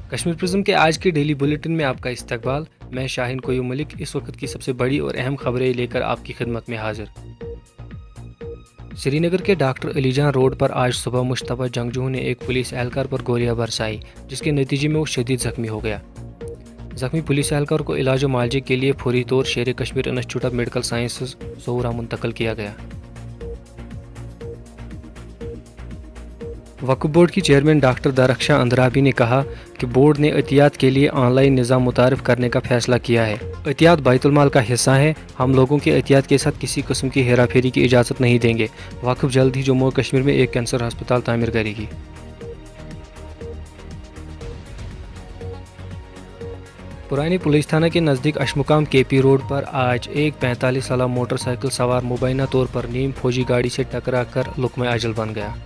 Kashmir prism کے آج کے ڈیلی بلیٹن میں آپ کا استقبال. میں شاہین قیوم ملک اس وقت کی سب سے بڑی اور اہم خبریں لے کر آپ کی خدمت میں حاضر. سری نگر کے ڈاکٹر علی جان روڈ پر آج صبح مشتبہ جنگجوؤں نے ایک پولیس اہلکار پر گولیاں برسائی، جس کے نتیجے میں وہ شدید زخمی ہو گیا. زخمی پولیس اہلکار کو علاج و معالجے کے لیے فوری طور Sher Kashmir institute of medical sciences Soura منتقل کیا گیا. وقف بورڈ کی چیئرمین ڈاکٹر درخشاں اندرابی نے کہا کہ بورڈ نے عطیات کے لیے آن لائن نظام متعارف کرنے کا فیصلہ کیا ہے. عطیات بیت المال کا حصہ ہیں. ہم لوگوں کے عطیات کے ساتھ کسی قسم کی ہیرا پھیری کی اجازت نہیں دیں گے. وقف جلد ہی جموں و کشمیر میں ایک کینسر ہسپتال تعمیر کرے گی. پرانی پولیس تھانہ کے نزدیک اشمقام کے پی روڈ پر آج ایک 45 سالہ موٹر سائیکل سوار مبینہ طور پر نیم فوجی گاڑی سے ٹکرا کر لقمہ اجل بن گیا.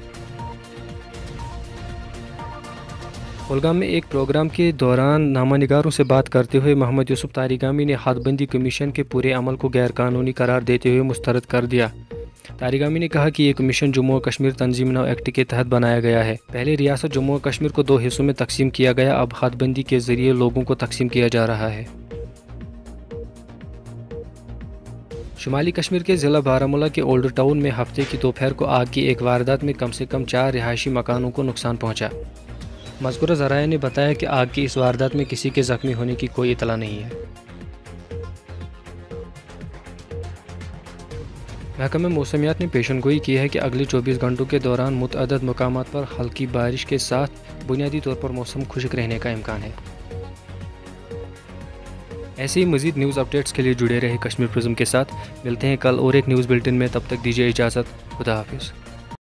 کولگام میں ایک پروگرام کے دوران نامہ نگاروں سے بات کرتے ہوئے محمد یوسف تاریگامی نے حد بندی کمیشن کے پورے عمل کو غیر قانونی قرار دیتے ہوئے مسترد کر دیا. تاریگامی نے کہا کہ یہ کمیشن جموں و کشمیر تنظیم نو ایکٹ کے تحت بنایا گیا ہے. پہلے ریاست جموں و کشمیر کو 2 حصوں میں تقسیم کیا گیا، اب حد بندی کے ذریعے لوگوں کو تقسیم کیا جا رہا ہے. شمالی کشمیر کے ضلع بارہمولہ کے اولڈ ٹاؤن میں ہفتے کی دوپہر کو آگ کی ایک واردات میں کم سے کم 4 رہائشی مکانوں کو نقصان پہنچا. مذکورہ ذرائع نے بتایا کہ آگ کی اس واردات میں کسی کے زخمی ہونے کی کوئی اطلاع نہیں ہے. محکمہ موسمیات نے پیشن گوئی کی ہے کہ اگلے 24 گھنٹوں کے دوران متعدد مقامات پر ہلکی بارش کے ساتھ بنیادی طور پر موسم خشک رہنے کا امکان ہے. ایسے ہی مزید نیوز اپڈیٹس کے لیے جڑے رہے کشمیر پرزم کے ساتھ. ملتے ہیں کل اور ایک نیوز بلٹن میں، تب تک دیجیے اجازت. خدا حافظ.